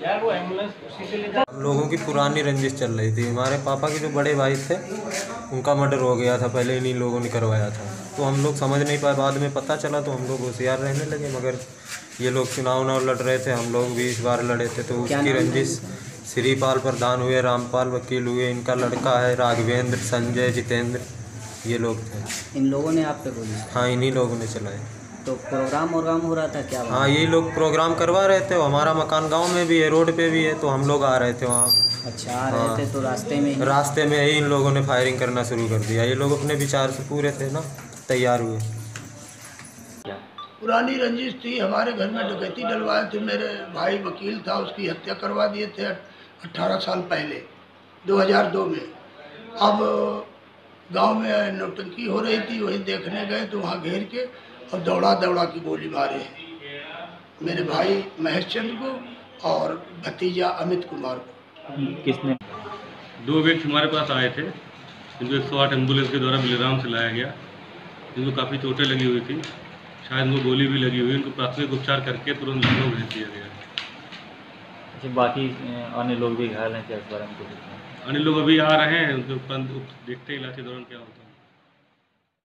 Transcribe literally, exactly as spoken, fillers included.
यार वो एम्बुलेंस उसी से ले जा। लोगों की पुरानी रंजिश चल रही थी। हमारे पापा के जो बड़े भाई थे उनका मर्डर हो गया था, पहले इन्हीं लोगों ने करवाया था। तो हम लोग समझ नहीं पाए, बाद में पता चला तो हम लोग होशियार रहने लगे। मगर ये लोग चुनाव उनाव लड़ रहे थे, हम लोग भी इस बार लड़े थे, तो उसकी रंजिश श्रीपाल प्रधान हुए, रामपाल वकील हुए, इनका लड़का है राघवेंद्र, संजय, जितेंद्र, ये लोग थे। इन लोगों ने आप पे गोली? हाँ, इन्हीं लोगों ने चलाए। तो प्रोग्राम वोग्राम हो रहा था क्या? हाँ, यही लोग प्रोग्राम करवा रहे थे। हमारा मकान गांव में भी है, रोड पे भी है, तो हम लोग आ रहे थे वहाँ। अच्छा, आ रहे थे तो रास्ते में ही रास्ते में ही इन लोगों ने फायरिंग करना शुरू कर दिया। ये लोग अपने विचार से पूरे थे ना, तैयार हुए। पुरानी रंजिश थी, हमारे घर में डकैती डलवाए थे। मेरे भाई वकील था, उसकी हत्या करवा दिए थे अट्ठारह साल पहले, दो हज़ार दो में। अब गांव में नौटंकी हो रही थी, वहीं देखने गए तो वहाँ घेर के और दौड़ा दौड़ा की गोली मारे मेरे भाई महेश चंद्र को और भतीजा अमित कुमार को। किसने? दो व्यक्ति हमारे पास आए थे, जिनको एक सौ आठ एम्बुलेंस के द्वारा बलिराम से लाया गया, जिनको काफ़ी चोटें लगी हुई थी, शायद उनको गोली भी लगी हुई। उनको प्राथमिक उपचार करके तुरंत लखनऊ भेज दिया गया। अच्छा, बाकी अन्य लोग भी घायल हैं क्या? इस बारे में कुछ? अन्य लोग अभी आ रहे हैं, उनको देखते हैं इलाज के दौरान क्या होता है।